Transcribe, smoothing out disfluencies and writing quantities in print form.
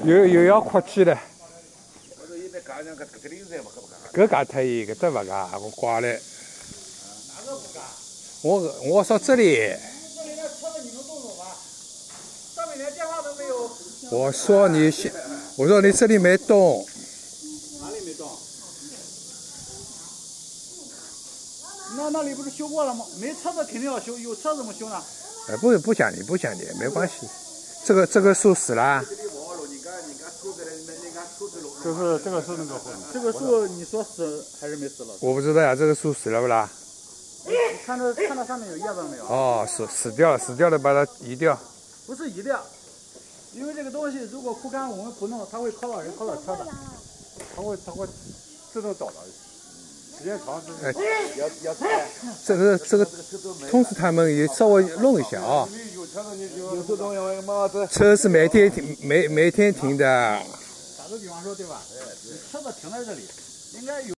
又要哭起了。搿家可以，搿只勿假，我挂了。我说这里。我说你这里没动。 哪里没动？那里不是修过了吗？没车子肯定要修，有车怎么修呢？ 不讲理，没关系。这个树死了。 就是这个树那个树，这个树你说死还是没死了？ 我不知道呀，这个树死了不啦？ 你看到上面有叶子没有？ 哦，死掉了，把它移掉。 不是移掉，因为这个东西如果枯干我们不弄，它会靠到人，靠到车的，它会自动找到。时间长之后， 这个通知他们也稍微弄一下啊。车是每天停的。 打个比方说，对吧？车子停在这里，应该有。